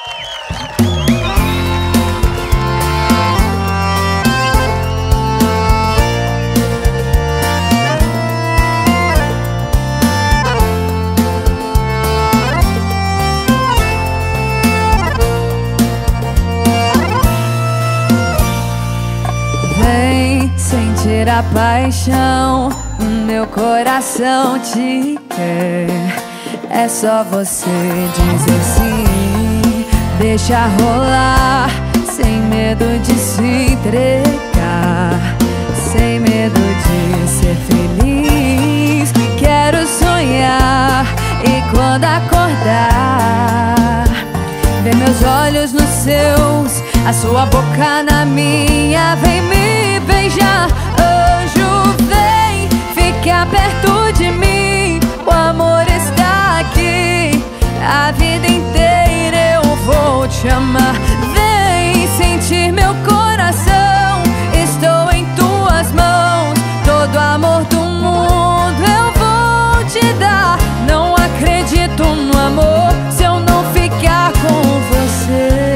Sentir a paixão, o meu coração te quer. É só você dizer sim, deixa rolar, sem medo de se entregar, sem medo de ser feliz. Quero sonhar e quando acordar, ver meus olhos nos seus, a sua boca na minha. Vem me beijar, anjo, vem ficar perto de mim. O amor está aqui, a vida inteira eu vou te amar. Vem sentir meu coração, estou em tuas mãos. Todo amor do mundo eu vou te dar. Não acredito no amor se eu não ficar com você.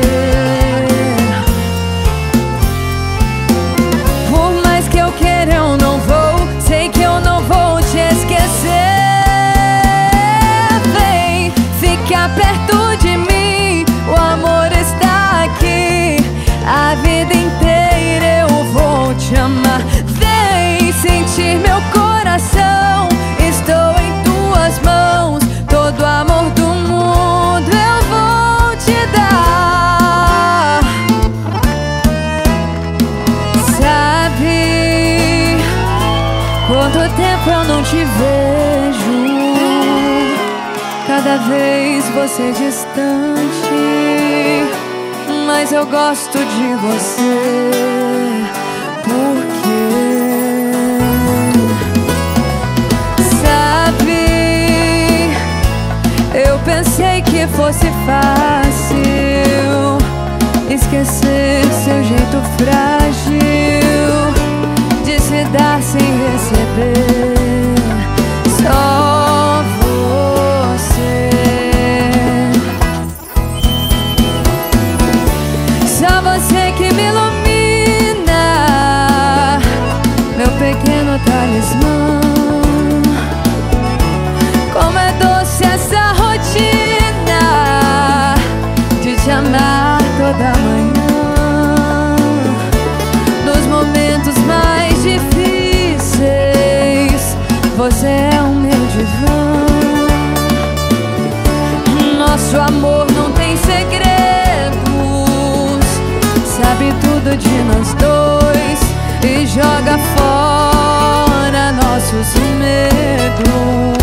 Eu não vou, sei que eu não vou te esquecer. Vem ficar perto de mim, o amor está aqui, a vida inteira eu vou te amar. Vem sentir meu coração, estou em tuas mãos. Todo amor do mundo eu vou te dar. Sabe quanto tempo eu não te vejo, cada vez você distante, mas eu gosto de você. Por quê? Sabe, eu pensei que fosse fácil esquecer seu jeito frágil de se dar sem receber. Só você, só você que me ilumina, meu pequeno talismã. Como é doce essa rotina de te amar toda manhã. Nos momentos mais difíceis, você é o meu divã. Nosso amor não tem segredos, sabe tudo de nós dois e joga fora nossos medos.